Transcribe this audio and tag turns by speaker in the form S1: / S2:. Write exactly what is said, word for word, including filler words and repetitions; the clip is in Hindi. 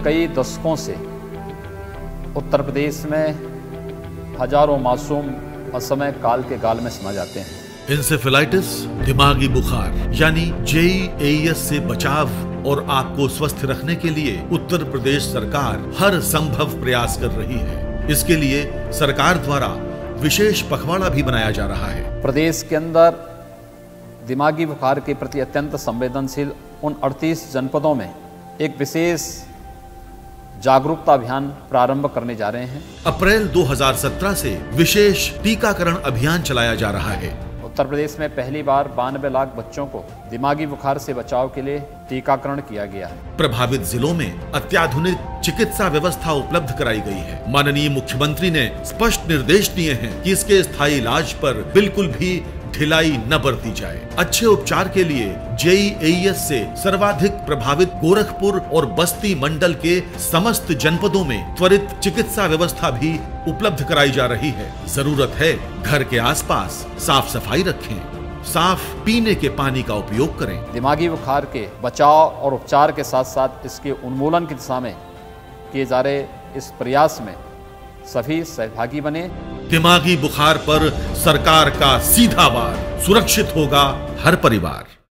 S1: कई दशकों से उत्तर प्रदेश में हजारों मासूम असमय काल के गाल में समा जाते हैं।
S2: इंसेफेलाइटिस, दिमागी बुखार यानी जे ई ए एस से बचाव और आपको स्वस्थ रखने के लिए उत्तर प्रदेश सरकार हर संभव प्रयास कर रही है। इसके लिए सरकार द्वारा विशेष पखवाड़ा भी बनाया जा रहा है।
S1: प्रदेश के अंदर दिमागी बुखार के प्रति अत्यंत संवेदनशील उन अड़तीस जनपदों में एक विशेष जागरूकता अभियान प्रारंभ करने जा रहे हैं।
S2: अप्रैल दो हज़ार सत्रह से विशेष टीकाकरण अभियान चलाया जा रहा है।
S1: उत्तर प्रदेश में पहली बार बानवे लाख बच्चों को दिमागी बुखार से बचाव के लिए टीकाकरण किया गया है।
S2: प्रभावित जिलों में अत्याधुनिक चिकित्सा व्यवस्था उपलब्ध कराई गई है। माननीय मुख्यमंत्री ने स्पष्ट निर्देश दिए हैं कि इसके स्थायी इलाज पर बिल्कुल भी ढिलाई न बरती जाए। अच्छे उपचार के लिए जे ई ए एस से सर्वाधिक प्रभावित गोरखपुर और बस्ती मंडल के समस्त जनपदों में त्वरित चिकित्सा व्यवस्था भी उपलब्ध कराई जा रही है। जरूरत है घर के आसपास साफ सफाई रखें, साफ पीने के पानी का उपयोग करें।
S1: दिमागी बुखार के बचाव और उपचार के साथ साथ इसके उन्मूलन की दिशा में किए जा रहे इस प्रयास में सभी सहभागी बने।
S2: दिमागी बुखार पर सरकार का सीधा वार, सुरक्षित होगा हर परिवार।